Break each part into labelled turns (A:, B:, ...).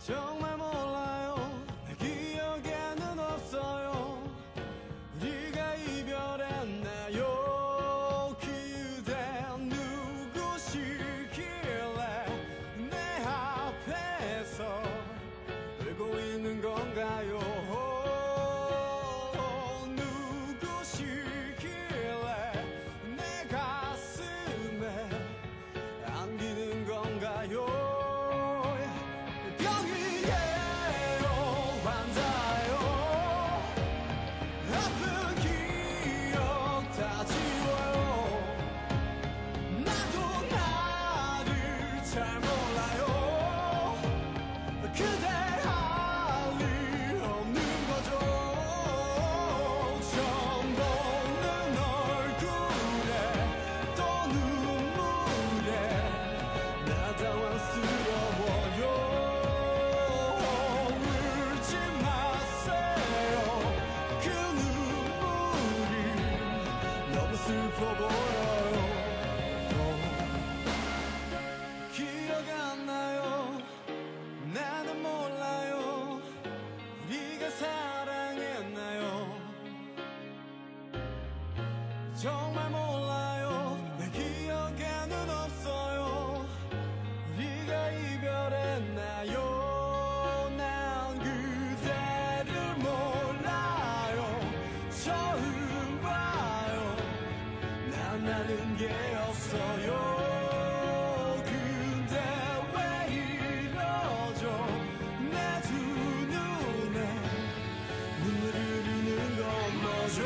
A: 정말 몰라요. 내 기억에는 없어요. 우리가 이별했나요? 그대 누구시길래 내 앞에서 울고 있는 건가요? 누구시길래 내 가슴에 안기는 건가요? 기억 안 나요. 나는 몰라요. 우리가 사랑했나요? 정말 몰라요. 내 기억에는 없어요. 우리가 이별했나요? 난 그대를 몰라요. 처음 봐요. 난 아는 게 없어요. 눈물을 흐르는 건 뭐죠?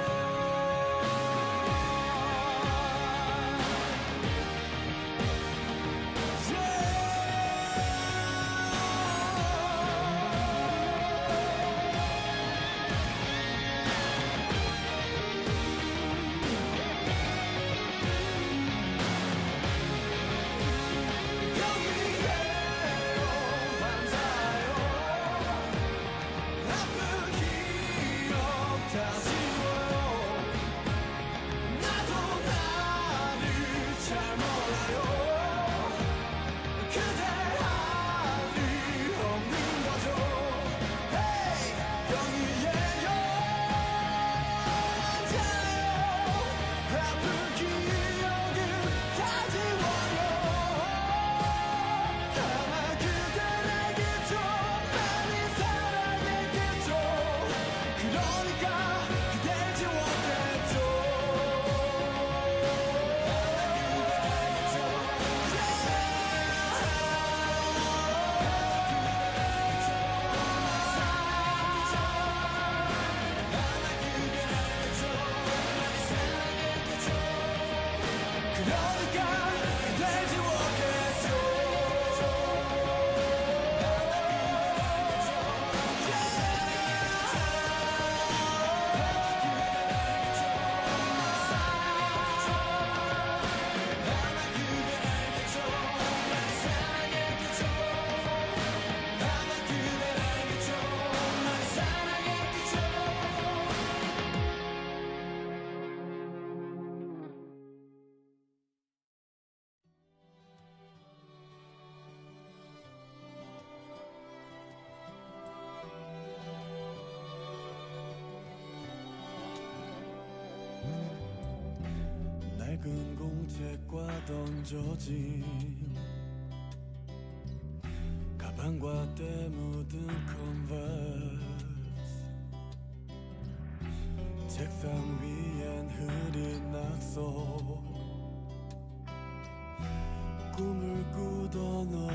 A: 낡은 공책과 던져진 가방과 때 묻은 컨버스 책상 위엔 흐린 낙서 꿈을 꾸던